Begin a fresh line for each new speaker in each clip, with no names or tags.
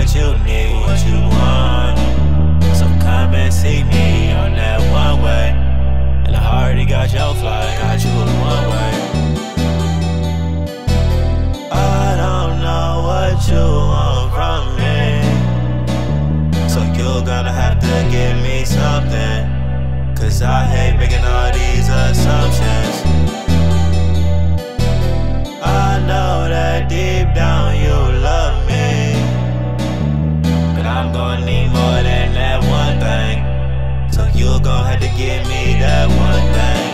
what you need, what you want. So come and see me on that one way. And I already got your flight, got you on one way. I don't know what you want from me, so you're gonna have to give me something, cause I hate making all these assumptions. I know that deep down you love me, but I'm gonna need more than that one thing, so you're gonna have to give me that one thing.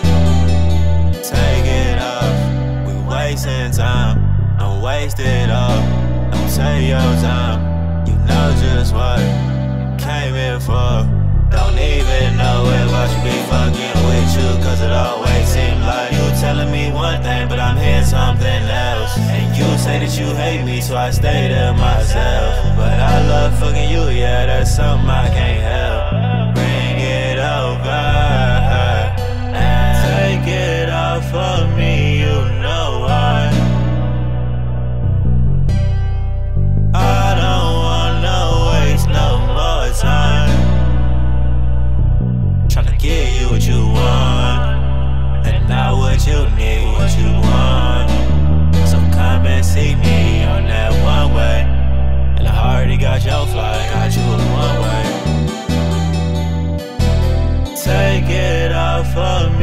Take it off, we wasting time, don't waste it all. Don't take your time, you know just what you came here for. Don't even know if I should be fucking with you, cause it always seems like you telling me one thing, but I'm hearing something else. And you say that you hate me, so I stay to myself. But I love fucking you, yeah, that's something I can't help. Bring it over and take it off of me, you know why. I don't wanna waste no more time tryna give you what you want, and not what you need, what you want. So come and see me on that one way. And I already got your flight, got you on one way. Take it off of me.